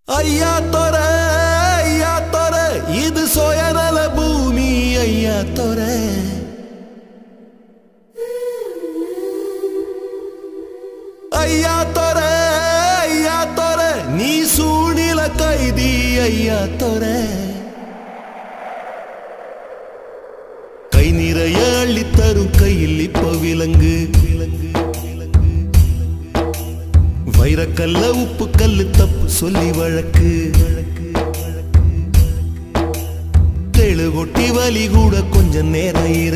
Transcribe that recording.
ஐயா தொர இது சோயநல பூமி ஐயா தொர ஐயா தொர நீ சூழ்நில கைதி ஐயா தொர கை நிறைய அள்ளித்தரும் கையில் இப்ப விலங்கு வைரக்கல்ல உப்பு கல்லு தப்பு சொல்லி வழக்கு தெளு கொட்டி வலி கூட கொஞ்சம் நேரம்